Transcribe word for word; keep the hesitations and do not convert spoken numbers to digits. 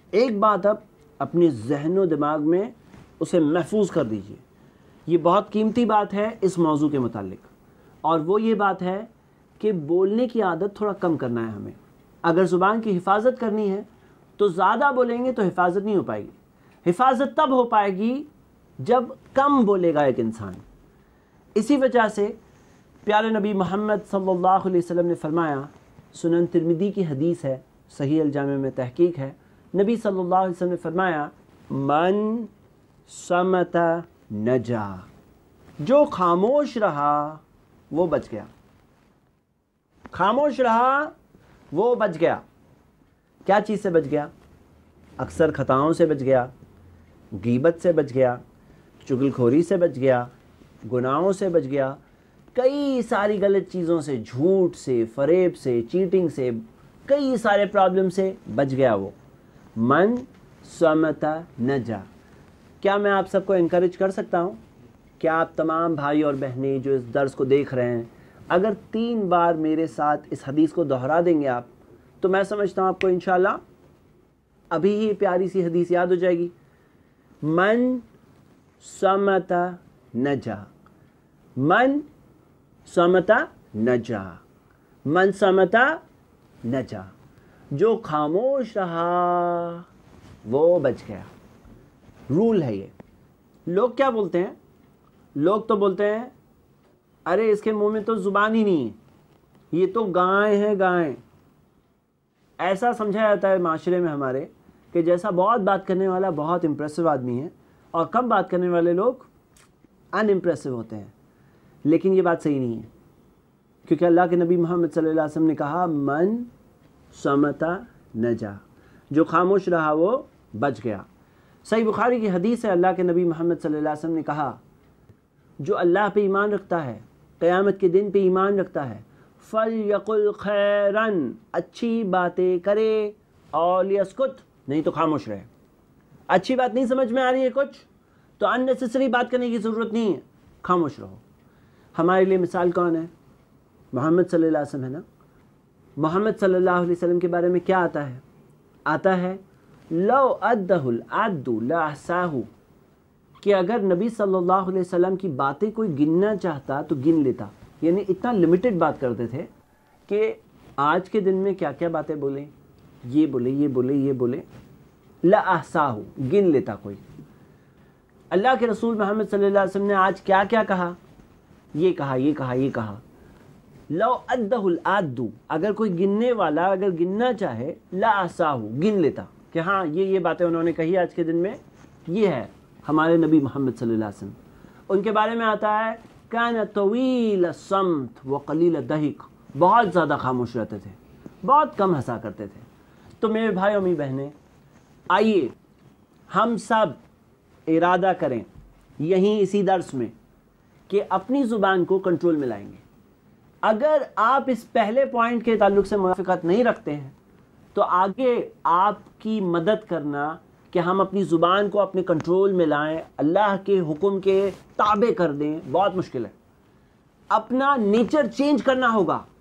ایک بات اب اپنے ذہن و دماغ میں اسے محفوظ کر دیجئے، یہ بہت قیمتی بات ہے اس موضوع کے متعلق، اور وہ یہ بات ہے کہ بولنے کی عادت تھوڑا کم کرنا ہے ہمیں۔ اگر زبان کی حفاظت کرنی ہے تو زیادہ بولیں گے تو حفاظت نہیں ہو پائے گی، حفاظت تب ہو پائے گی جب کم بولے گا ایک انسان۔ اسی وجہ سے پیارے نبی محمد صلی اللہ علیہ وسلم نے فرمایا، سنن ترمذی کی حدیث ہے، صحیح الجامع میں تحقیق ہے، نبی صلی اللہ علیہ وسلم نے فرمایا من صمت نجا، جو خاموش رہا وہ بچ گیا، خاموش رہا وہ بچ گیا۔ کیا چیز سے بچ گیا؟ اکثر خطاؤں سے بچ گیا، غیبت سے بچ گیا، چغل خوری سے بچ گیا، گناہوں سے بچ گیا، کئی ساری غلط چیزوں سے، جھوٹ سے، فریب سے، چیٹنگ سے، کئی سارے پرابلم سے بچ گیا وہ۔ من صمت نجا۔ کیا میں آپ سب کو انکریج کر سکتا ہوں کہ آپ تمام بھائی اور بہنیں جو اس درس کو دیکھ رہے ہیں، اگر تین بار میرے ساتھ اس حدیث کو دہرا دیں گے آپ، تو میں سمجھتا ہوں آپ کو انشاءاللہ ابھی ہی پیاری سی حدیث یاد ہو جائے گی۔ من صمت نجا، من صمت نجا، من صمت نجا، جو خاموش رہا وہ بچ گیا۔ رول ہے یہ۔ لوگ کیا بولتے ہیں؟ لوگ تو بولتے ہیں ارے اس کے منہ میں تو زبان ہی نہیں ہے، یہ تو گائیں ہیں گائیں۔ ایسا سمجھا جاتا ہے معاشرے میں ہمارے کہ جیسا بہت بات کرنے والا بہت امپریسو آدمی ہے اور کم بات کرنے والے لوگ ان امپریسو ہوتے ہیں، لیکن یہ بات صحیح نہیں ہے، کیونکہ اللہ کے نبی محمد صلی اللہ علیہ وسلم نے کہا من صمت نجا، جو خاموش رہا وہ بچ گیا۔ صحیح بخاری کی حدیث ہے، اللہ کے نبی محمد صلی اللہ علیہ وسلم نے کہا جو اللہ پہ ایمان رکھتا ہے، قیامت کے دن پہ ایمان رکھتا ہے، فَلْيَقُلْ خَيْرًا، اچھی باتیں کرے، اور لِيَسْكُتْ، نہیں تو خاموش رہے۔ اچھی بات نہیں سمجھ میں آ رہی ہے کچھ تو ان نیسیسری بات کرنے کی ضرورت نہیں ہے، خاموش رہو۔ ہمارے لیے مثال کون ہے؟ محمد صلی اللہ علیہ وسلم ہے نا۔ محمد صلی اللہ علیہ وسلم کے بارے میں کیا آتا ہے؟ آتا ہے لو عدہ العد لاحصاہ، کہ اگر نبی صلی اللہ علیہ وسلم کی باتیں کوئی گننا چاہتا تو گن لیتا، یعنی اتنا لمیٹڈ بات کرتے تھے کہ آج کے دن میں کیا کیا باتیں بولیں، یہ بولے یہ بولے یہ بولے، لاحصاہ، گن لیتا کوئی۔ اللہ کے رسول محمد صلی اللہ علیہ وسلم نے آج کیا کیا کہا، یہ کہا یہ کہا یہ کہا۔ لو عدہ العد، اگر کوئی گننے والا اگر گننا چاہے، لاحصاہ، گن لیتا کہ ہاں یہ یہ باتیں انہوں نے کہی آج کے دن میں۔ یہ ہے ہمارے نبی محمد صلی اللہ علیہ وسلم۔ ان کے بارے میں آتا ہے کان طویل الصمت وقلیل الضحک، بہت زیادہ خاموش رہتے تھے، بہت کم ہنسا کرتے تھے۔ تو میرے بھائی اور میری بہنیں، آئیے ہم سب ارادہ کریں یہیں اسی درس میں کہ اپنی زبان کو کنٹرول میں لائیں گے۔ اگر آپ اس پہلے پوائنٹ کے تعلق سے موافقت نہیں رکھتے ہیں تو آگے آپ کی مدد کرنا کہ ہم اپنی زبان کو اپنے کنٹرول میں لائیں، اللہ کے حکم کے تابع کر دیں، بہت مشکل ہے۔ اپنا نیچر چینج کرنا ہوگا۔